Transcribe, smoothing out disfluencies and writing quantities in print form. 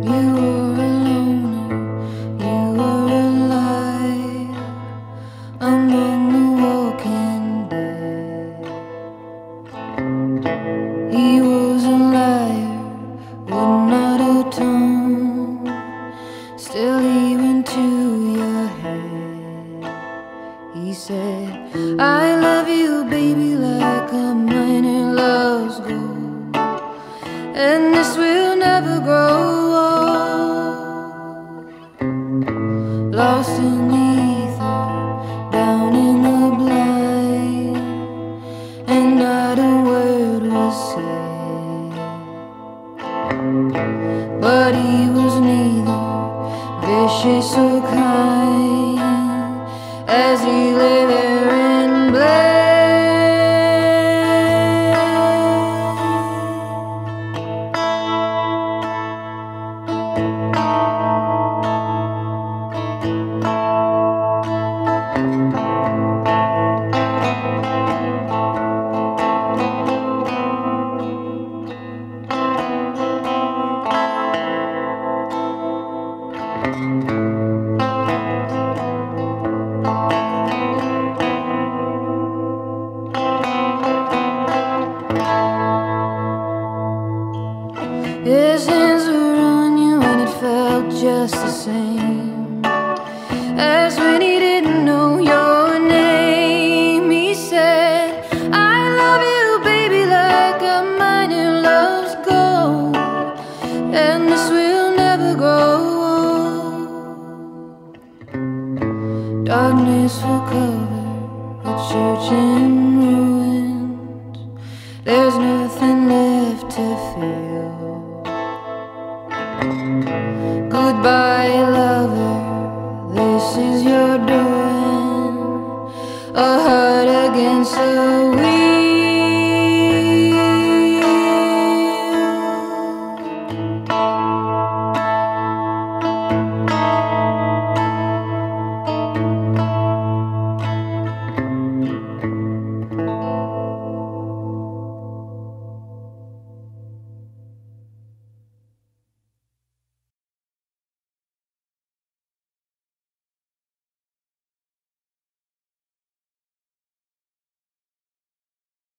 You were alone, you were alive among the walking dead. He was a liar, would not atone. Still he went to your head. He said, I love you, baby, like a miner loves gold, and this will never grow old. Lost in the ether, down in the blind, and not a word was said. But he was neither vicious or kind, as he lay there and bled. His hands were on you and it felt just the same as when he didn't know your name. He said, I love you, baby, like a miner loves gold, and this will never grow old. Darkness will cover the church in ruins. There's nothing left to feel. Goodbye, lover, this is your doing. A heart against the